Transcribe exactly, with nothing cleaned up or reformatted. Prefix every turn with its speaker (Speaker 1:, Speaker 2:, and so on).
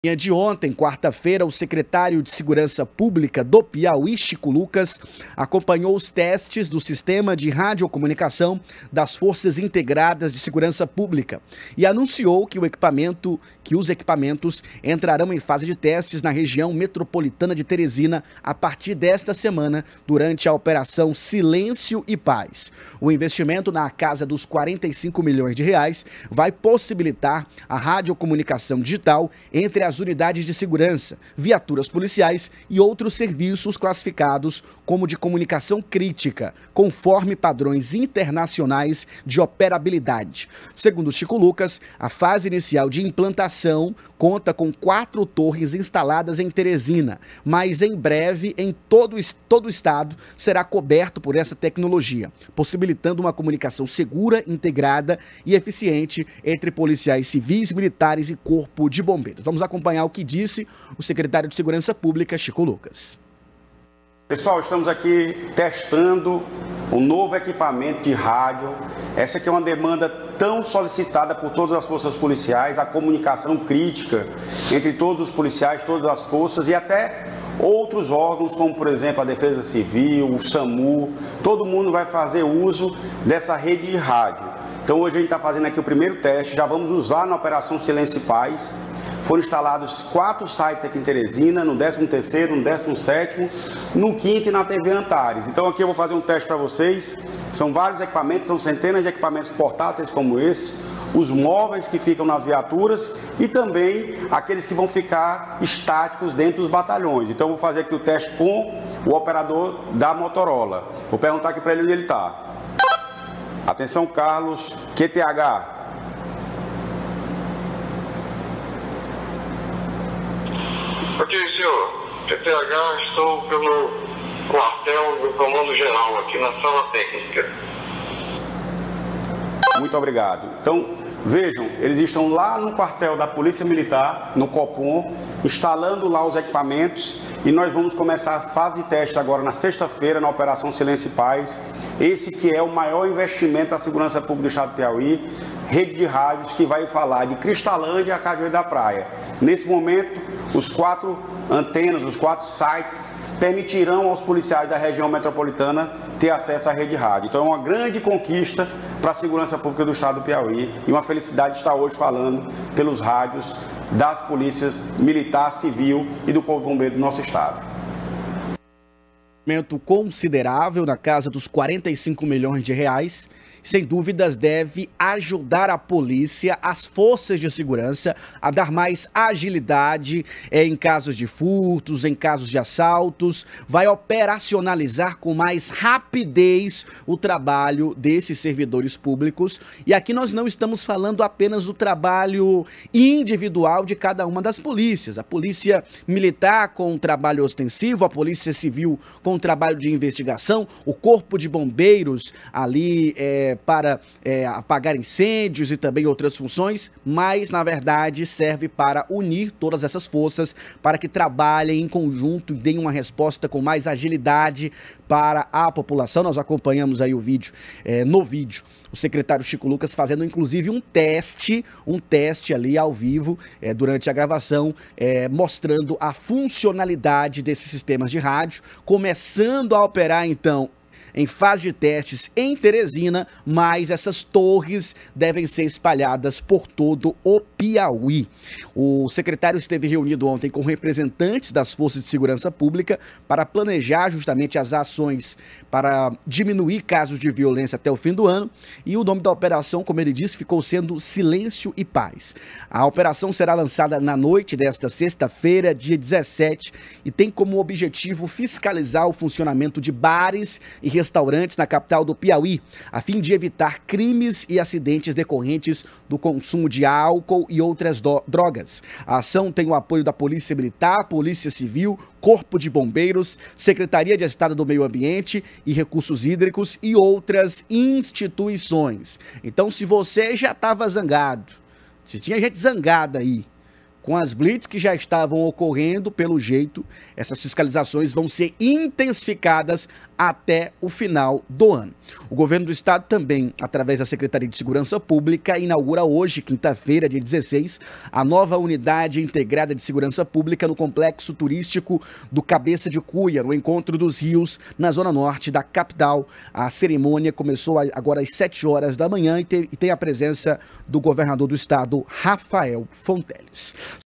Speaker 1: Na manhã de ontem, quarta-feira, o secretário de Segurança Pública do Piauí, Chico Lucas, acompanhou os testes do sistema de radiocomunicação das Forças Integradas de Segurança Pública e anunciou que, o equipamento, que os equipamentos entrarão em fase de testes na região metropolitana de Teresina a partir desta semana, durante a Operação Silêncio e Paz. O investimento na casa dos quarenta e cinco milhões de reais vai possibilitar a radiocomunicação digital entre as as unidades de segurança, viaturas policiais e outros serviços classificados como de comunicação crítica, conforme padrões internacionais de operabilidade. Segundo Chico Lucas, a fase inicial de implantação conta com quatro torres instaladas em Teresina, mas em breve em todo, todo o estado será coberto por essa tecnologia, possibilitando uma comunicação segura, integrada e eficiente entre policiais civis, militares e corpo de bombeiros. Vamos acompanhar o que disse o secretário de Segurança Pública, Chico Lucas.
Speaker 2: Pessoal, estamos aqui testando um novo equipamento de rádio. Essa aqui é uma demanda tão solicitada por todas as forças policiais, a comunicação crítica entre todos os policiais, todas as forças e até outros órgãos, como por exemplo a Defesa Civil, o SAMU. Todo mundo vai fazer uso dessa rede de rádio. Então hoje a gente está fazendo aqui o primeiro teste, já vamos usar na Operação Silêncio e Paz. Foram instalados quatro sites aqui em Teresina, no décimo terceiro, no décimo sétimo, no quinto e na T V Antares. Então aqui eu vou fazer um teste para vocês. São vários equipamentos, são centenas de equipamentos portáteis como esse, os móveis que ficam nas viaturas e também aqueles que vão ficar estáticos dentro dos batalhões. Então eu vou fazer aqui o teste com o operador da Motorola. Vou perguntar aqui para ele onde ele está. Atenção, Carlos, Q T H.
Speaker 3: Ok, senhor. Q T H, estou pelo quartel do Comando Geral, aqui na sala técnica.
Speaker 2: Muito obrigado. Então, vejam, eles estão lá no quartel da Polícia Militar, no Copom, instalando lá os equipamentos e nós vamos começar a fase de teste agora na sexta-feira, na Operação Silêncio e Paz. Esse que é o maior investimento da segurança pública do estado do Piauí, rede de rádios que vai falar de Cristalândia a Cajueiro da Praia. Nesse momento, os quatro antenas, os quatro sites permitirão aos policiais da região metropolitana ter acesso à rede de rádio. Então é uma grande conquista para a segurança pública do estado do Piauí e uma felicidade estar hoje falando pelos rádios das polícias militar, civil e do Corpo de Bombeiros do nosso estado.
Speaker 1: Investimento considerável na casa dos quarenta e cinco milhões de reais. Sem dúvidas, deve ajudar a polícia, as forças de segurança, a dar mais agilidade é, em casos de furtos, em casos de assaltos, vai operacionalizar com mais rapidez o trabalho desses servidores públicos. E aqui nós não estamos falando apenas do trabalho individual de cada uma das polícias. A polícia militar com um trabalho ostensivo, a polícia civil com um trabalho de investigação, o corpo de bombeiros ali é, para é, apagar incêndios e também outras funções, mas na verdade serve para unir todas essas forças para que trabalhem em conjunto e deem uma resposta com mais agilidade para a população. Nós acompanhamos aí o vídeo, é, no vídeo, o secretário Chico Lucas fazendo inclusive um teste, um teste ali ao vivo, é, durante a gravação, é, mostrando a funcionalidade desses sistemas de rádio, começando a operar então em fase de testes em Teresina, mas essas torres devem ser espalhadas por todo o Piauí. O secretário esteve reunido ontem com representantes das forças de segurança pública para planejar justamente as ações para diminuir casos de violência até o fim do ano, e o nome da operação, como ele disse, ficou sendo Silêncio e Paz. A operação será lançada na noite desta sexta-feira, dia dezessete, e tem como objetivo fiscalizar o funcionamento de bares e restaurantes na capital do Piauí, a fim de evitar crimes e acidentes decorrentes do consumo de álcool e outras drogas. A ação tem o apoio da Polícia Militar, Polícia Civil, Corpo de Bombeiros, Secretaria de Estado do Meio Ambiente e Recursos Hídricos e outras instituições. Então, se você já estava zangado, se tinha gente zangada aí Com as blitz que já estavam ocorrendo, pelo jeito, essas fiscalizações vão ser intensificadas até o final do ano. O governo do estado também, através da Secretaria de Segurança Pública, inaugura hoje, quinta-feira, dia dezesseis, a nova unidade integrada de segurança pública no complexo turístico do Cabeça de Cuia, no Encontro dos Rios, na zona norte da capital. A cerimônia começou agora às sete horas da manhã e tem, e tem a presença do governador do estado, Rafael Fonteles.